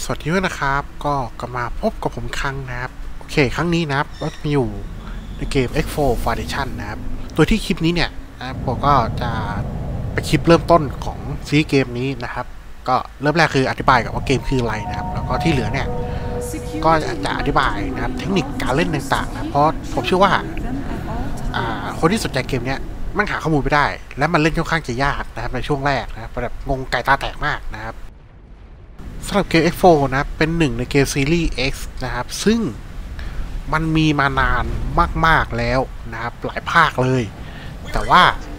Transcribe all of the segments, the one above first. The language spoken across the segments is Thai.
สวัสดีด้วยนะครับก็กลับมาพบกับผมครั้งนะครับโอเคครั้งนี้นะครับก็มีอยู่ในเกม X4 Foundation นะครับโดยที่คลิปนี้เนี่ยผมก็จะไปคลิปเริ่มต้นของซีรีส์เกมนี้นะครับก็เริ่มแรกคืออธิบายกับว่าเกมคืออะไรนะครับแล้วก็ที่เหลือเนี่ยก็จะอธิบายนะครับเทคนิคการเล่นต่างๆนะเพราะผมเชื่อว่าคนที่สนใจเกมเนี้ยมันหาข้อมูลไม่ได้และมันเล่นค่อนข้างจะยากนะครับในช่วงแรกนะครับแบบงงไก่ตาแตกมากนะครับสำหรับเกม X4 นะเป็นหนึ่งในเกมซีรีส์ X นะครับซึ่งมันมีมานานมากๆแล้วนะครับหลายภาคเลยแต่ว่า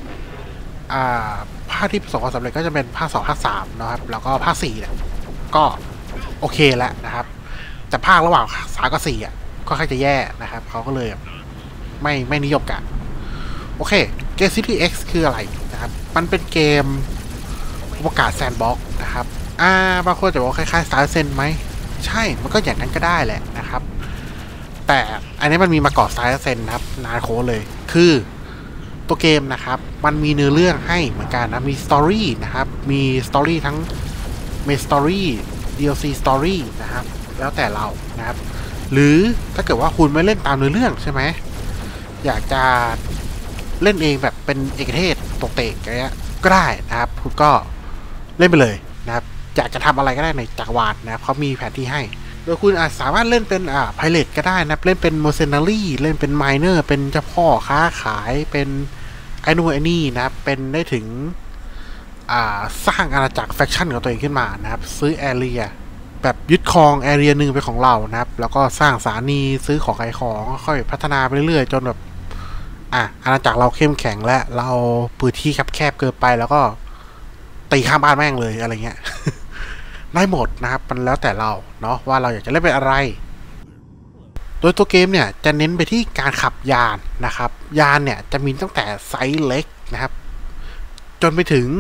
ภาคที่ประสบความสำเร็จก็จะเป็นภาค2ภาค3นะครับแล้วก็ภาค4เนี่ยก็โอเคแล้วนะครับแต่ภาคระหว่าง3กับ4ก็ค่อนข้างจะแย่นะครับเขาก็เลยไม่นิยมกันโอเคเกมซีรีส์ X คืออะไรนะครับมันเป็นเกมอวกาศแซนด์บ็อกซ์นะครับบางคนจะบอกคล้ายๆ Star Citizen ไหมใช่มันก็อย่างนั้นก็ได้แหละนะครับแต่อันนี้มันมีมาก่อน Star Citizen นะครับนานโคเลยคือตัวเกมนะครับมันมีเนื้อเรื่องให้เหมือนกันนะมีสตอรี่นะครับมีสตอรี่ทั้งเมนสตอรี่ DLC สตอรี่นะครับแล้วแต่เรานะครับหรือถ้าเกิดว่าคุณไม่เล่นตามเนื้อเรื่องใช่ไหมอยากจะเล่นเองแบบเป็นเอกเทศตกเตะอะไรเงี้ยก็ได้นะครับคุณก็เล่นไปเลยนะครับอยากจะทำอะไรก็ได้ในจักรวาลนะครับเขามีแผนที่ให้โดยคุณอาจสามารถเล่นเป็นไพเรตก็ได้นะเล่นเป็น mercenary เล่นเป็น miner เป็นเจ้าพ่อค้าขายเป็นไอ้นู่นไอ้นี่นะครับเป็นได้ถึงสร้างอาณาจักรแฟคชั่นของตัวเองขึ้นมานะครับซื้อแอเรียแบบยึดครองแอเรียหนึ่งเป็นของเรานะครับแล้วก็สร้างสถานีซื้อของขายของค่อยพัฒนาไปเรื่อยๆจนแบบอาณาจักรเราเข้มแข็งและเราพื้นที่แคบเกินไปแล้วก็ตีข้ามบ้านแม่งเลยอะไรเงี้ย ได้หมดนะครับมันแล้วแต่เราเนาะว่าเราอยากจะเล่นเป็นอะไรโดยตัวเกมเนี่ยจะเน้นไปที่การขับยานนะครับยานเนี่ยจะมีตั้งแต่ไซส์เล็กนะครับจนไปถึง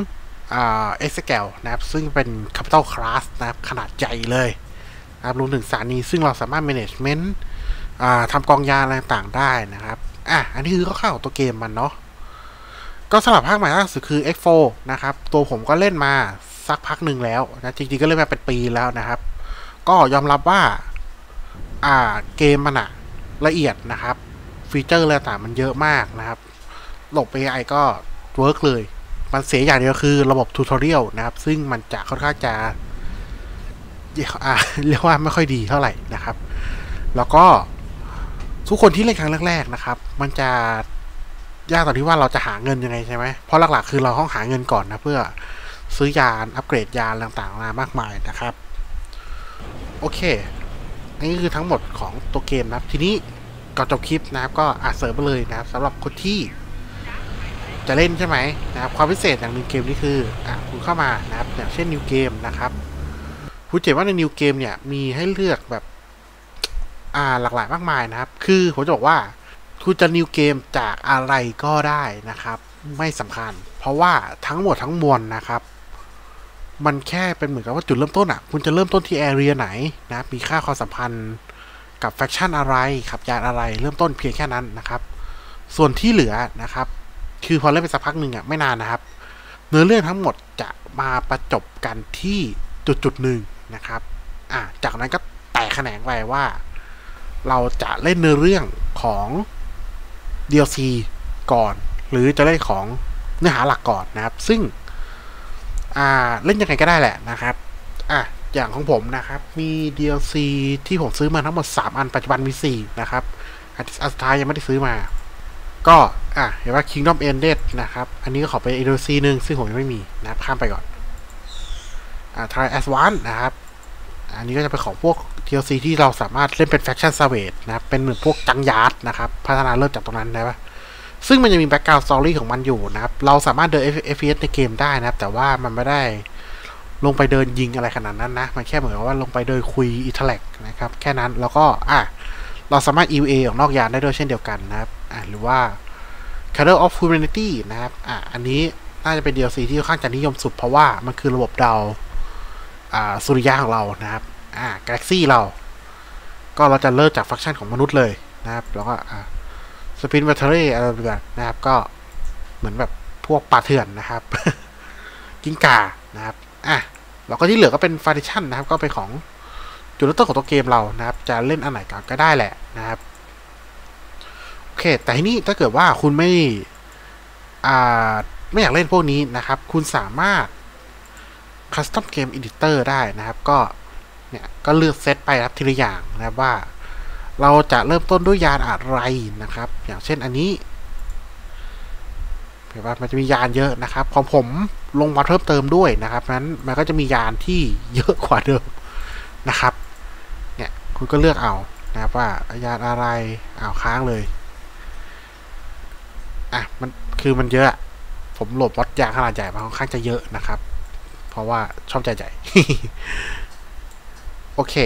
Exascale นะครับซึ่งเป็น Capital Class นะครับขนาดใหญ่เลยนะครับรวมถึงสถานีซึ่งเราสามารถ management ทำกองยานอะไรต่างๆได้นะครับอันนี้คือคร่าวๆตัวเกมมันเนาะก็สำหรับภาคใหม่ล่าสุดคือ X4 นะครับตัวผมก็เล่นมาสักพักหนึ่งแล้วนะจริงๆก็เล่นมาเป็นปีแล้วนะครับก็ยอมรับว่าเกมมันละเอียดนะครับฟีเจอร์อะไรต่างมันเยอะมากนะครับระบบ AI ก็เวิร์กเลยมันเสียอย่างเดียวคือระบบทูตอเรียลนะครับซึ่งมันจะค่อนข้างจะเรียกว่าไม่ค่อยดีเท่าไหร่นะครับแล้วก็ทุกคนที่เล่นครั้งแรกๆนะครับมันจะยากตอนที่ว่าเราจะหาเงินยังไงใช่ไหมเพราะหลักๆคือเราต้องหาเงินก่อนนะเพื่อซื้อยานอัปเกรดยานต่างๆมามากมายนะครับโอเคนี่คือทั้งหมดของตัวเกมนะครับทีนี้ก่อนจบคลิปนะครับก็เสริมไปเลยนะครับสำหรับคนที่จะเล่นใช่ไหมนะครับความพิเศษอย่างหนึ่งเกมนี้คือคุณเข้ามานะครับอย่างเช่น New Game นะครับคุณเห็นว่าใน New Game เนี่ยมีให้เลือกแบบหลากหลายมากมายนะครับคือผมจะบอกว่าคุณจะ New Game จากอะไรก็ได้นะครับไม่สำคัญเพราะว่าทั้งหมดทั้งมวลนะครับมันแค่เป็นเหมือนกับว่าจุดเริ่มต้นคุณจะเริ่มต้นที่แอเรียไหนนะมีค่าความสัมพันธ์กับแฟคชั่นอะไรขับยานอะไรเริ่มต้นเพียงแค่นั้นนะครับส่วนที่เหลือนะครับคือพอเล่นไปสักพักหนึ่งไม่นานนะครับเนื้อเรื่องทั้งหมดจะมาประจบกันที่จุดหนึ่งนะครับจากนั้นก็แตกแขนงไปว่าเราจะเล่นเนื้อเรื่องของ DLC ก่อนหรือจะเล่นของเนื้อหาหลักก่อนนะครับซึ่งเล่นยังไงก็ได้แหละนะครับอย่างของผมนะครับมี DLC ที่ผมซื้อมาทั้งหมด3อันปัจจุบันมี4นะครับอันสุดท้ายยังไม่ได้ซื้อมาก็เห็นว่า Kingdom Ended นะครับอันนี้ก็ขอไป DLC นึงซึ่งผมยังไม่มีนะครับข้ามไปก่อนTry Advance นะครับอันนี้ก็จะเป็นของพวก DLC ที่เราสามารถเล่นเป็น Faction Savage นะครับเป็นเหมือนพวกจังยาร์ดนะครับพัฒนาเริ่มจากตรงนั้นได้ปะซึ่งมันจะมี Background Story ของมันอยู่นะครับเราสามารถเดิน FPS ในเกมได้นะครับแต่ว่ามันไม่ได้ลงไปเดินยิงอะไรขนาดนั้นนะมันแค่เหมือนว่าลงไปเดินคุย Interact นะครับแค่นั้นแล้วก็เราสามารถ EVA ออกนอกยานได้ด้วยเช่นเดียวกันนะครับหรือว่า Cradle of Humanity นะครับอันนี้น่าจะเป็น DLC ที่ค่อนข้างจะนิยมสุดเพราะว่ามันคือระบบดาวสุริยะของเรานะครับกาแล็กซี่เราก็เราจะเริ่มจากฟังก์ชันของมนุษย์เลยนะครับแล้วก็สปินแบตเตอรี่อะไรแบบนะครับก็เหมือนแบบพวกป่าเถื่อนนะครับ กิ้งก่านะครับแล้วก็ที่เหลือก็เป็นฟาร์ติชันนะครับก็เป็นของจุดเริ่มต้นของตัวเกมเรานะครับจะเล่นอันไหนก็ได้แหละนะครับโอเคแต่ทีนี้ถ้าเกิดว่าคุณไม่อยากเล่นพวกนี้นะครับคุณสามารถ Custom Game Editor ได้นะครับก็เนี่ยก็เลือกเซตไปครับทีละอย่างนะครับว่าเราจะเริ่มต้นด้วยยานอะไรนะครับอย่างเช่นอันนี้เห็นว่ามันจะมียานเยอะนะครับของผมลงมาเพิ่มเติมด้วยนะครับนั้นมันก็จะมียานที่เยอะกว่าเดิมนะครับเนี่ยคุณก็เลือกเอานะครับว่ายานอะไรค้างเลยมันคือมันเยอะผมโหลดมอดยานขนาดใหญ่มาค่อนข้างจะเยอะนะครับเพราะว่าชอบใจใหญ่ โอเค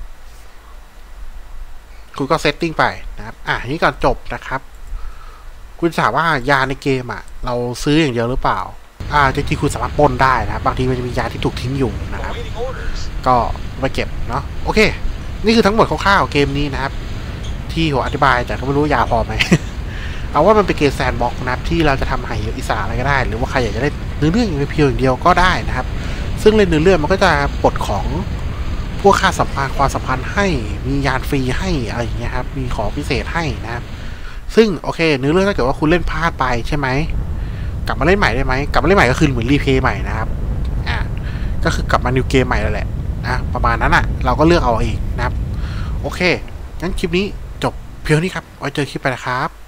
คุณก็เซตติ้งไปนะครับนี่ก่อนจบนะครับคุณถามว่ายาในเกมเราซื้ออย่างเดียวหรือเปล่าจริงๆคุณสามารถปล้นได้นะครับบางทีมันจะมียาที่ถูกทิ้งอยู่นะครับก็ไปเก็บเนาะโอเคนี่คือทั้งหมดคร่าวๆเกมนี้นะครับที่ผมอธิบายแต่ก็ไม่รู้ยาพอไหม เอาว่ามันเป็นเกมแซนด์บ็อกซ์นะครับที่เราจะทำให้อิสระอะไรก็ได้หรือว่าใครอยากจะเล่นเนื้อเรื่องอย่างเพียวอย่างเดียวก็ได้นะครับซึ่งเล่นเนื้อเรื่องมันก็จะปลดของพวกค่าสัมพันธ์ความสัมพันธ์ให้มียานฟรีให้อะไรอย่างเงี้ยครับมีของพิเศษให้นะครับซึ่งโอเคเนื้อเรื่องถ้าเกิดว่าคุณเล่นพลาดไปใช่ไหมกลับมาเล่นใหม่ได้ไหมกลับมาเล่นใหม่ก็คือเหมือนรีเพย์ใหม่นะครับก็คือกลับมานิวเกมใหม่แล้วแหละนะประมาณนั้นเราก็เลือกเอาเองนะครับโอเคงั้นคลิปนี้จบเพียงนี้ครับไว้เจอคลิปไปนะครับ